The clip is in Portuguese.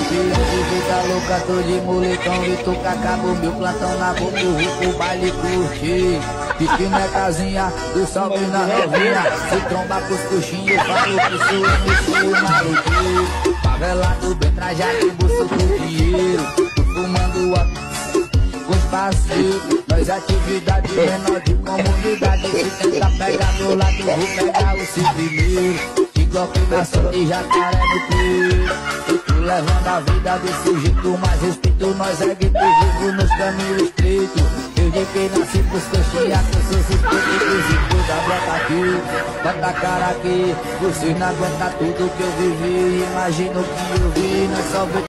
Vida louca, tô de moletom, vi tocar, acabou meu plantão na boca, o baile curtir. Destino é casinha, do salve na novinha. Se tromba pros coxinhos, eu falo que sou MC maluquinho. Favelado, bem trajado, bolso com dinheiro. Tô fumando a com parceiros. Nós atividade menor de comunidade. Se tenta pegar meu lado, vou pegar o seu primeiro. Glock na sonda e jacaré no peito. Eu tô levando a vida desse jeito, mas respeito nós é gueto vivo nos caminhos estreitos. Eu de que nasci pros coxinhas, que eu sou suspeito dos hipos da brota aqui. Bota a cara aqui, vocês não aguentam tudo que eu vivi. Imagina o que eu vi, nós só vê